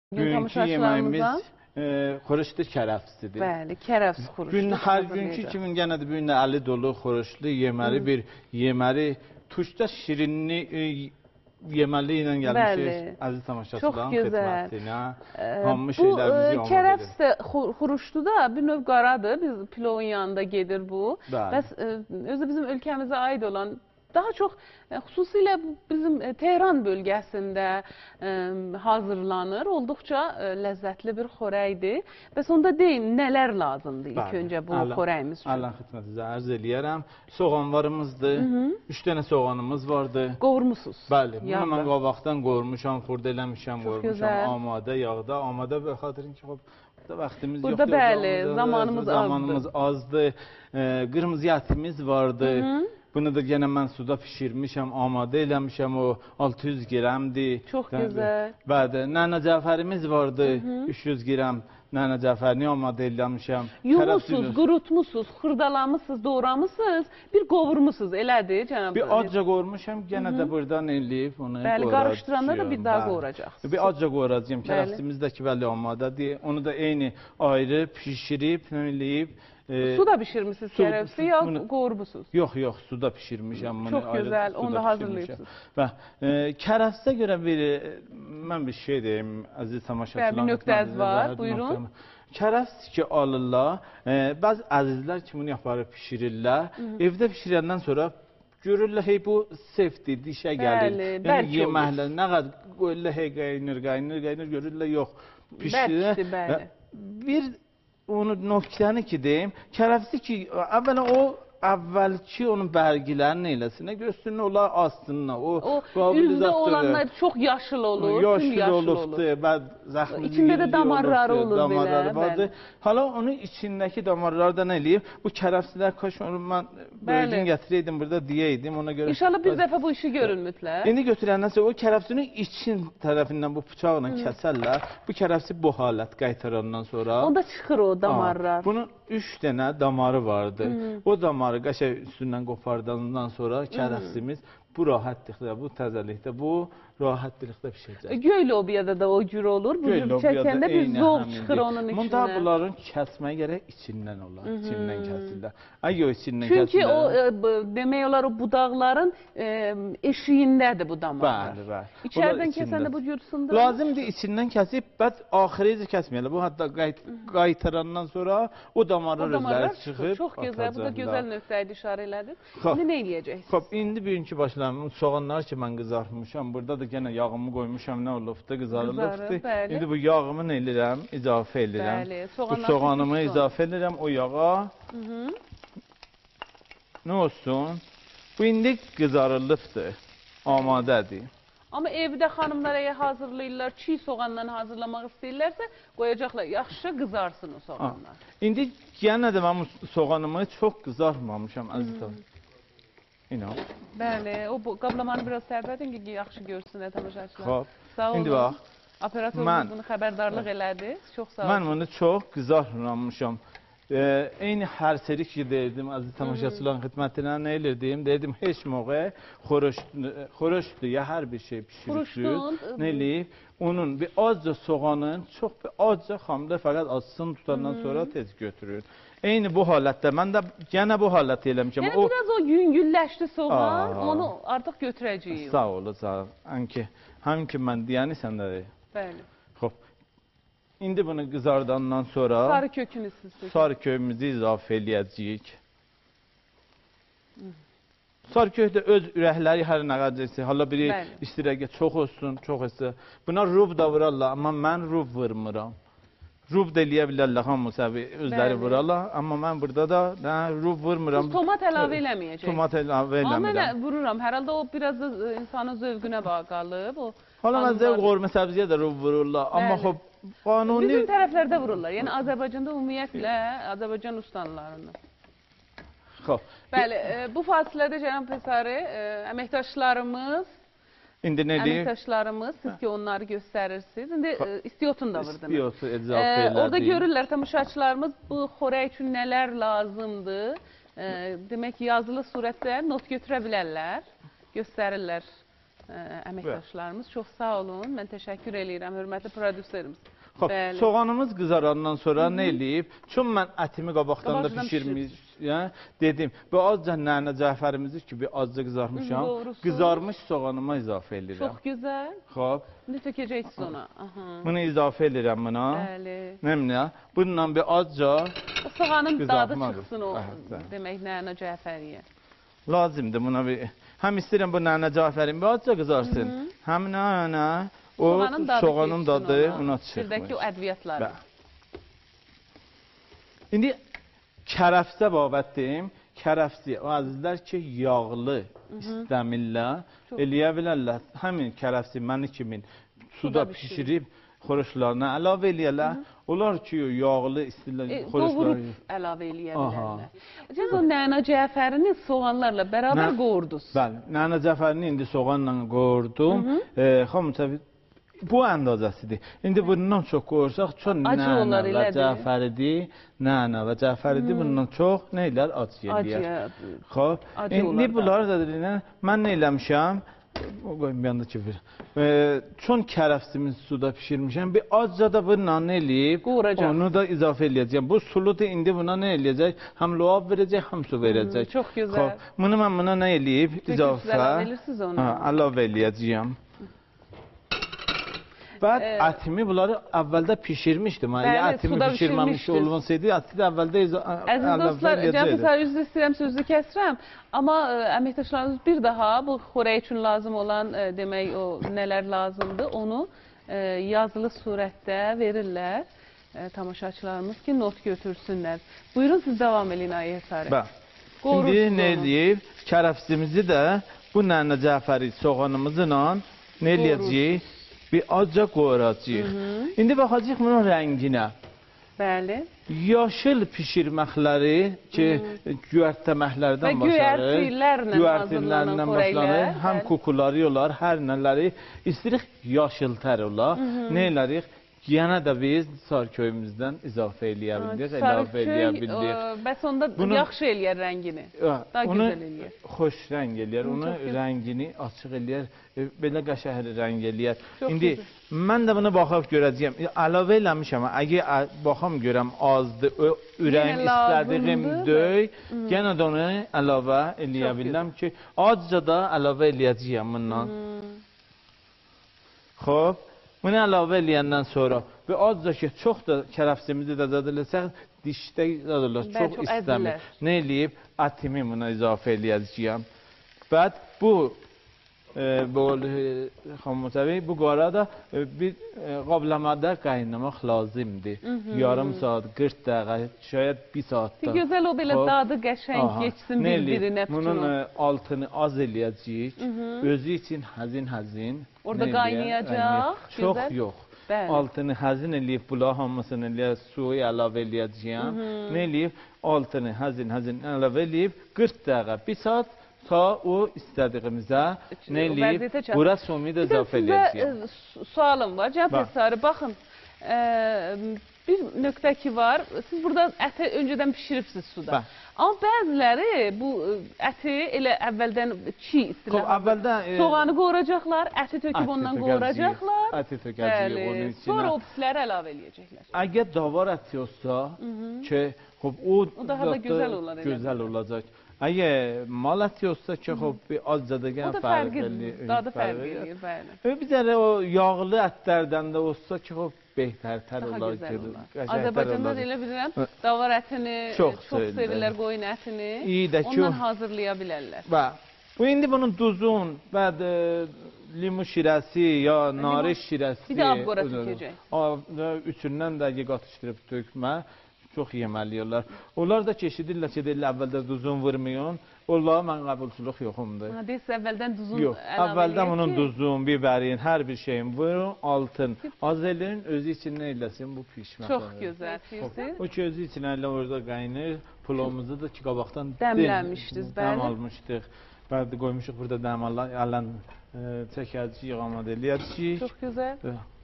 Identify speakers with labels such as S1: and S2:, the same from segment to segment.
S1: Bugünkü yeməyimiz xoruşlu kərəfsidir.
S2: Bəli, kərəfs xoruşlu.
S1: Hər günkü kimi yenə də bu gün əli dolu xoruşlu yeməli bir yeməli tuşda şirinli yeməli ilə gəlmişik əziz tamaşaçıların xidmətinə.
S2: Bu kərəfs də xoruşlu da bir növ qaradır. Biz pilovun yanında gedir bu. Bəs özü bizim ölkəmizə aid olan daha çox xüsusilə bizim Tehran bölgəsində hazırlanır. Olduqca ləzzətli bir xörəkdir. Bəs onda deyin, nələr lazımdır ilk öncə bu xörəyimiz üçün?
S1: Allah xidmətinizə ərz eləyərəm. Soğanlarımızdır. 3 dənə soğanımız vardır.
S2: Qovurmusunuz?
S1: Bəli. Bunu mən qabaqdan qovurmuşam, xurda eləmişəm, qoymuşam amadə yağda. Amadə və xatirin ki, vaxtımız yoxdur.
S2: Burada bəli, zamanımız
S1: azdır. Qırmızı ətimiz vardır. Bunu da yenə mən suda pişirmişəm, amadə eləmişəm, o 600 qramdır.
S2: Çox gözəl.
S1: Bəli, nənə cəfərimiz vardı, 300 qram nənə cəfərini amadə eləmişəm.
S2: Yumursuz, qurutmusuz, xırdalamısınız, doğramısınız, bir qovurmusuz, elədir cənab?
S1: Bir azca qovurmuşam, yenə də buradan eləyib onu
S2: bəli, qarışdıranda da bir daha qovuracaqsınız.
S1: Bir azca qovuracağım, kərəfsimizdəki bəli amadədir. Onu da eyni ayrı pişirib, eləyib.
S2: Su da pişirmişsiniz kərəfsi, ya qovurmusunuz?
S1: Yox, suda pişirmişəm.
S2: Çox gözəl, onu da hazırlayıbsınız.
S1: Və kərəfsə görə mən bir şey deyim, əziz tamaşaçılar.
S2: Bir nöqtəz var, buyurun.
S1: Kərəfs ki alırlar, bəzi əzizlər ki bunu yaparıb pişirirlər. Evdə pişirəndən sonra görürlər, hey bu sefdir, dişə gəlir. Yəni yeməklər, nə qədər qoyurlar, hey qaynır, görürlər, yox.
S2: Bərkdir, bəli.
S1: Bir onu nöqtəni ki deyim, kərəfsi ki, əvvəla o əvvəlki onun bərgilərini eləsinə, göstərin olar astınına.
S2: O üzdə olanlar çox yaşıl olur,
S1: yaşıl olubdur,
S2: İçində də damarları olur
S1: belə. Hala onun içindəki damarları da nə eləyib? Bu kərəfsilər kaş onu mən bölgün gətirəydim, burada deyəydim, ona görə.
S2: İnşallah bir dəfə bu işi görün mütləq.
S1: İndi götürəndən sonra o kərəfsinin için tərəfindən bu bıçaqla kəsərlər. Bu kərəfsi bu halət qaytarandan sonra.
S2: Onda çıxır o damarlar.
S1: Bunun 3 dənə damarı vardır. O damarı qəşəng üstündən qopardandan sonra kərəfsimiz bu rahatlıqda, bu təzəlikdə, bu rahatlıqda pişəcək.
S2: Göy lobiyada da o cür olur. Bu cür çəkəndə bir zoğ çıxır onun içindən.
S1: Bunda bunların kəsməyə gərək içindən olar, içindən kəsirlər. Yox, içindən
S2: kəsirlər. Çünki o, demək olar, o budaqların eşiyindədir bu damar.
S1: Bəli.
S2: İçərdən kəsəndə bu cür sındır.
S1: Lazımdır içindən kəsib, bəs axırıcı kəsməyələr. Bu hətta qaytarandan sonra o damarlar özləri çıxıb.
S2: Çox gözəl, bu da gözəl nöqtəydi, işarə elədim. İndi nə eləyəcəksiniz?
S1: İndi bugünkü başlayalım. Soğanlar ki mən qızartmışam, burada da yenə yağımı qoymuşam, nə olubdur, qızarılıbdır. İndi bu yağımı nə edirəm? İzafə edirəm. Bu soğanımı izafə edirəm o yağa. Nə olsun? Bu indi qızarılıbdır, amadədir.
S2: Amma evdə xanımlar əgər hazırlayırlar, çiğ soğandan hazırlamaq istəyirlərsə, qoyacaqlar, yaxşı qızarsın o soğanlar.
S1: İndi yenə də mən soğanımı çox qızartmamışam, əzizəm.
S2: Bəli, o qablamanı biraz tərpədin ki, yaxşı görsün tamaşaçılar.
S1: Xoş.
S2: Sağ olun.
S1: İndi bax.
S2: Operatorumuz bunu xəbərdarlıq elədi. Çox sağ olun.
S1: Mən bunu çox qızartmamışam. Eyni hər seri ki deyirdim, əziz tamaşaçıların xidmətinə nə elirdim? Deyirdim, heç moğə xoruşdur, ya hər bir şey pişirirsiniz. Nə eləyib? Onun bir azca soğanın, çox bir azca xamda fəqət azsın tutandan sonra tez götürür. Eyni bu halətdə, mən də yenə bu halətdə eləmişəm.
S2: Yəni biraz o yüngülləşdi soğan, onu artıq götürəcəyik.
S1: Sağ olacaq. Həm ki mən deyəni sən də deyil.
S2: Bəli.
S1: Xoş. İndi bunu qızardandan sonra
S2: sarı kökünü siz
S1: sarı kökümüzü izafə eləyəcəyik. Sarı kök də öz ürəkləri hər nə qədərsə, hala biri istirəqə çox olsun, çox olsa. Buna rub da vurarlar, amma mən rub vurmuram. Rub da eləyə bilərlər, hamısı özləri vurarlar, amma mən burada da rub vurmuram.
S2: Siz tomat əlavə eləməyəcək.
S1: Tomat əlavə eləmirəm.
S2: Amma mən vururam, hər halda o biraz da insanın zövqünə qalıb.
S1: Hala mən zövq qorma səbziyə də rub vururlar, amma xob, qanuni...
S2: Bizim tərəflərdə vururlar, yəni Azərbaycanda ümumiyyətlə, Azərbaycan ustanlarında.
S1: Xob.
S2: Bəli, bu fasilədə Cənab Pəsari, əməkdaşlarımız, siz ki onları göstərirsiniz. İndi istiyotunu da vurdunuz.
S1: İstiyotu icazə elədik.
S2: Orada görürlər tamaşaçılarımız bu xörək üçün nələr lazımdır. Demək ki, yazılı surətdə not götürə bilərlər, göstərirlər əməkdaşlarımız. Çox sağ olun. Mən təşəkkür edirəm, hörmətli prodüserimiz.
S1: Soğanımız qızarandan sonra nə eləyib? Çün mən ətimi qabaqdan da pişirmiş, dedim. Və azca nənə cəfərimizi ki, bir azca qızarmışam. Qızarmış soğanıma izafə edirəm.
S2: Çox gözəl.
S1: Xoş.
S2: İndi tökəcəksiniz ona.
S1: Bunu izafə edirəm buna.
S2: Bəli.
S1: Nəmlə? Bununla bir azca
S2: soğanın dadı çıxsın o, demək, nənə cəfəriyə.
S1: Lazımdır buna bir. Həm istəyirəm bu nənə cəfərin bir azca qızarsın. Həm nənə o soğanın dadı ona çıxmır.
S2: Şirdəki o ədviyyatları. İndi
S1: kərəfsə babətdəyim. Kərəfsi, o əzizlər ki, yağlı istəmirlər, eləyə bilərlər. Həmin kərəfsi məni kimin suda pişirib xoruşlarına əlavə eləyərlər. Onlar ki, yağlı istəyirlər xoruşlarına.
S2: Doğrub əlavə eləyə bilərlər. Siz o nənə cəfərini soğanlarla bərabər qoğurdunuz.
S1: Bəli, nənə cəfərini indi soğanla qoğurdum. Bu əndazəsidir. İndi bundan çox qoyursaq, çox nənə və cəfəridir. Nənə və cəfəridir. Bundan çox nə elər? Acı eləyər. İndi bunları da deyilən, mən nə eləmişəm? O qoyun bir anda ki, çox kərəfsimiz suda pişirmişəm. Bir azca da bununla nə eləyib? Onu da izafə eləyəcəm. Bu suludur, indi buna nə eləyəcək? Həm loğab verəcək, həm su verəcək.
S2: Çox gözəl.
S1: Bunu mən buna nə eləyib? İzafə əlavə eləyəcəyəm. Bəd ətimi bunları əvvəldə pişirmişdim. Ətimi pişirməmiş olmasaydı, əti də əvvəldə
S2: əziz dostlar, Cəfər, üzr istəyirəm, sözü kəsirəm. Amma əməkdaşlarımız bir daha bu xörək üçün lazım olan, demək, o nələr lazımdır, onu yazılı surətdə verirlər tamaşaçılarımız ki, not götürsünlər. Buyurun, siz davam edin, Ayət Sarı.
S1: İndi nə eləyib? Kərəfsimizi də bu nənə Cəfəri soğanımızla nə eləyəcəyik? Bir azca qoyuracaq. İndi baxacaq bunun rənginə.
S2: Bəli.
S1: Yaşıl pişirməkləri ki, güvərtləməklərdən başlarır. Güvərtlərlə başlanır. Həm kukuları olar, hər nələri. İstəyirik yaşıl tər olar. Nə elərik? Yenə də biz Sarköyümüzdən izafə eləyə bildik, əlavə eləyə bildik.
S2: Bəs onda yaxşı eləyər rəngini, daha gözəl eləyər.
S1: Xoş rəng eləyər, onu rəngini açıq eləyər, belə qəşəng rəng eləyər. İndi mən də bunu baxıb görəcəyəm, əlavə eləmişəm, əgər baxam görəm azdır, ürəyim istədiyim döy, yenə də onu əlavə eləyə bilirəm ki, azca da əlavə eləyəcəyəm bundan. Xoş. Bunu əlavə eləyəndən sonra və azca ki, çox da kərəfsimizi də zad eləsək, dişdə zad olur, çox istəmir. Nə eləyib? Ətimi buna izafə eləyəcəyəm. Və bu qara da bir qablamada qaynamaq lazımdır. Yarım saat, 40 dəqiqə, şayad 1 saatda.
S2: Gözəl o belə dadı qəşəng geçsin bir-birinə tutun.
S1: Bunun altını az eləyəcəyik. Özü üçün həzin-həzin.
S2: Orada qaynayacaq.
S1: Çox yox. Altını həzin eləyib, bula hamısını eləyib, suyu əlavə eləyəcəyəm. Nə eləyib? Altını həzin-həzin əlavə eləyib, 40 dəqiqə, 1 saat ta o istədiyimizə nə eləyib? Bura somi də izafə eləyəcəyəm.
S2: Sizə sualım var. Cəfər Sarı, baxın, bir nöqtə ki var, siz burada əti öncədən pişiribsiniz suda. Amma bəziləri bu əti elə əvvəldən çiğ istirlər. Soğanı qoyuracaqlar, əti töküb ondan qoyuracaqlar.
S1: Əti tökəcəyik onun içinə.
S2: Sonra o pisləri əlavə eləyəcəklər.
S1: Əgər davar əti olsa ki, o
S2: daha da gözəl
S1: olacaq. Əgər mal əti olsa ki, bir azca da
S2: fərq eləyir. Dadı fərq eləyir, bəli.
S1: Bir dənə o yağlı ətlərdən də olsa ki, behtertər olar.
S2: Azərbaycanda da elə bilirəm, davar ətini çox sevirlər, qoyun ətini. Ondan hazırlaya bilərlər.
S1: Bu indi bunun duzun və limu şirəsi ya narı şirəsi.
S2: Bir də abqora tökəcək.
S1: Üçündən də qatışdırıb tökmə. Çox yeməliyirlər. Onlar da keçidirlər ki, deyirlər əvvəldə duzun vurmayın. Onlara mən qəbulçuluq yoxumdur.
S2: Deyirsə, əvvəldən duzun
S1: əlavə eləyir ki? Yox, əvvəldən onun duzun, bibərin, hər bir şeyin vurun, altın. Az eləyin, özü üçün nə eləsin bu pişmə.
S2: Çox gözəl.
S1: O ki, özü üçün elə orada qaynır. Pulumuzu da ki, qabaqdan
S2: dəmləmişdiniz, bəli.
S1: Dəm almışdıq. Bəli, qoymuşuq burada dəm alən çəkəcəyik, amad eləyəcəyik.
S2: Çox gözəl.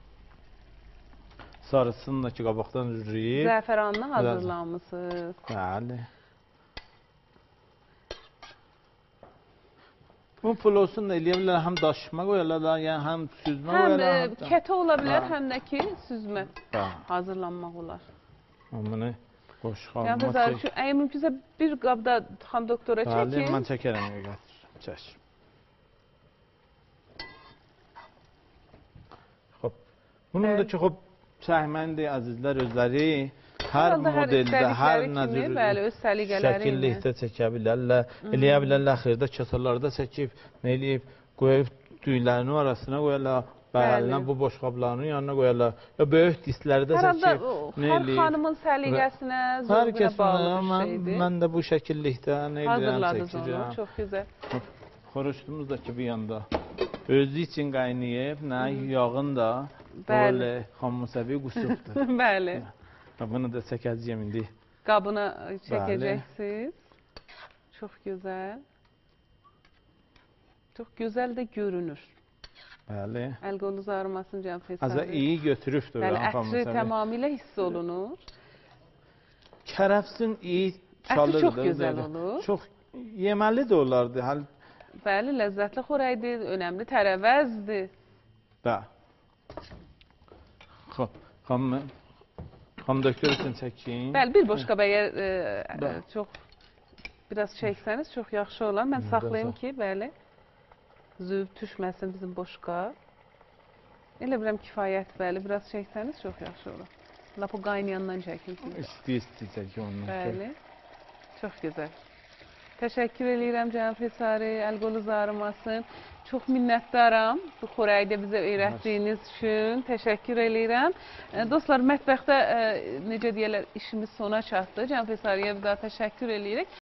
S1: Sarısını da ki, qabaqdan üzrəyib.
S2: Zəfəranını hazırlanmışsınız.
S1: Bəli. Bu pulosunu da eləyə bilər, həm daşıma qoyarlar da, yəni həm süzmə
S2: Həm
S1: qoyarlar.
S2: kətə ola bilər,
S1: Ha.
S2: həm də ki süzmə hazırlanmaq olar.
S1: Bunu boş
S2: Yəni
S1: qalma.
S2: məsəl üçün, əgər mümkünsə bir qabda xan doktora
S1: Bəli,
S2: çəkin.
S1: mən çəkərəm, gətirirəm. Çək. Xoş. Bunun da ki, xoş çəkməndir əzizlər özləri. Hər modeldə, hər nəcür
S2: bəli, öz səliqələri ilə
S1: şəkillikdə çəkə bilərlər. Eləyə bilərlər, xırda kasalarda çəkib, nə eləyib, qoyub düylərinin arasına qoyarlar. Bəli, bu boşqablarının yanına qoyarlar. Ya böyük disklərdə çəkib, nə
S2: hər
S1: eləyib.
S2: xanımın səliqəsinə, zövqünə bağlı bir şeydir.
S1: Mən də bu şəkillikdə nə eləyirəm,
S2: Hazırladınız
S1: çəkirəm.
S2: onu, çox gözəl.
S1: Xoruşumuz da ki, bir yanda özü üçün qaynayıb, nə yağın da
S2: Bəli.
S1: xammusəvi qusubdur.
S2: Bəli.
S1: Bunu da çəkəcəyəm indi.
S2: Qabına çəkəcəksiniz. Çox gözəl. Çox gözəl də görünür.
S1: Bəli.
S2: Əl qolunuz ağrımasın Cənab Feyzəli.
S1: Azə iyi götürübdür.
S2: Bəli, ətri tamamilə hiss olunur.
S1: Kərəfsin iyi çalırdı.
S2: Ətri çox gözəl olur.
S1: Çox yeməli də olardı.
S2: Bəli, ləzzətli xörəkdir, önəmli tərəvəzdir.
S1: Bəli. Xam doktor üçün çəkin.
S2: Bəli, bir boş qaba əgər çox biraz çəksəniz çox yaxşı olar. Mən saxlayım ki, bəli, züb düşməsin bizim boş qab. Elə bilirəm kifayət, bəli, biraz çəksəniz çox yaxşı olar. Lap o qaynayandan çəkin.
S1: İsti çəkin ondan.
S2: Bəli, çox gözəl. Təşəkkür edirəm Cənab Feyzəli, əl qolunuz ağrımasın. Çox minnətdaram bu xörəyi də bizə öyrətdiyiniz üçün. Təşəkkür edirəm. Dostlar, mətbəxdə necə deyirlər, işimiz sona çatdı. Cənab Feyzəliyə bir daha təşəkkür edirik.